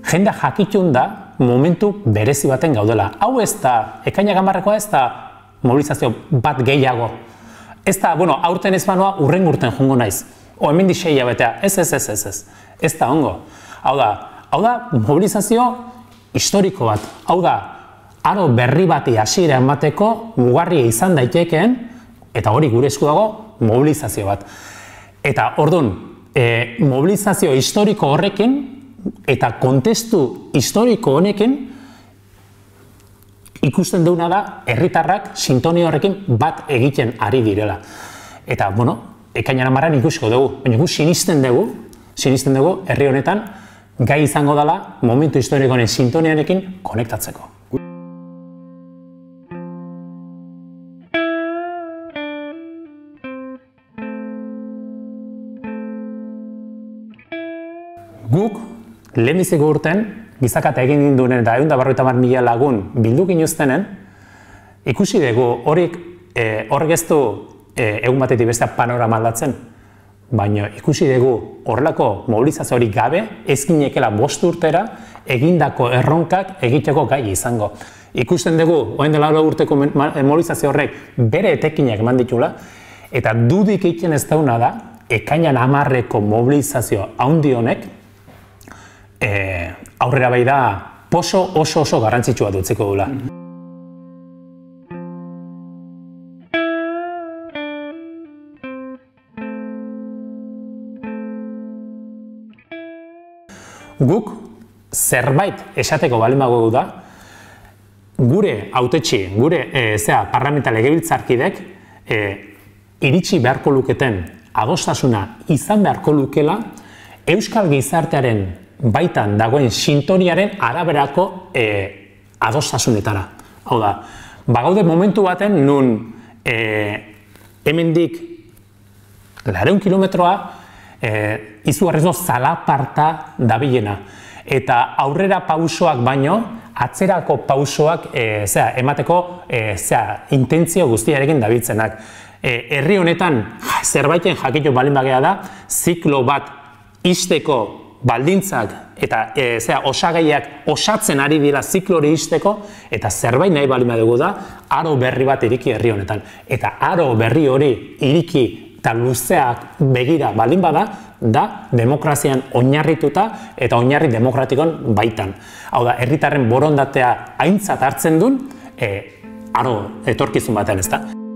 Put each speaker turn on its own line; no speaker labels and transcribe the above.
jendea jakitun da momentu berezi baten gaudela. Hau ez da, ekainak 10-koa ez da mobilizazio bat gehiago. Ez da, aurten ez banoa urren urten jongo naiz. Hemendik 6 hilabetea, ez. Ez da ongo. Hau da mobilizazio historiko bat. Hau da, aro berri bati hasiera emateko mugarria izan daitekeen, eta hori gure esku dago, mobilizazio bat. Eta orduan, mobilizazio historiko horrekin eta kontestu historiko honekin ikusten duguna da herritarrak sintonia horrekin bat egiten ari direla. Eta, ekainan 10-an ikusiko dugu, baina gu sinisten dugu herri honetan gai izango dela momentu historikoen sintoniarekin konektatzeko. Guk, lehenbiziko urten, gizakata egin ginduen eta 150.000 lagun bildu ginuztenen, ikusi dugu horrek ez du egun batetik bestea panorama aldatzen, baina ikusi dugu horrelako mobilizazio hori gabe ez ginekela 5 urtera egindako erronkak egiteko gai izango. Ikusten dugu, orain dela 4 urteko mobilizazio horrek bere etekinak eman ditula, eta dudik egiten ez dauna da, ekainan 10-ko mobilizazio handi honek aurrera bai da oso garrantzitsua dutzeko dula. Guk zerbait esateko balin badugu da, gure hautetsi, gure parlamenta legebiltzarkidek iritsi beharko luketen adostasuna izan beharko lukela euskal gizartearen baitan dagoen sintoniaren araberako adostasunetara. Hau da, bagaude momentu baten nun hemendik 200 kilometroa izugarrizko zalaparta dabilena. Eta aurrera pausoak baino, atzerako pausoak emateko intentzio guztiarekin dabiltzenak. Herri honetan zerbaiten jakitu balin bagea da, ziklo bat ixteko baldintzak eta osagaiak osatzen ari dira ziklo hori ixteko, eta zerbait nahi balin badugu da, aro berri bat iriki herri honetan. Eta aro berri hori iriki eta luzeak begira baldin bada, da demokrazian oinarrituta eta oinarri demokratikon baitan. Hau da, herritarren borondatea aintzat hartzen duen, aro etorkizun batean, ez da?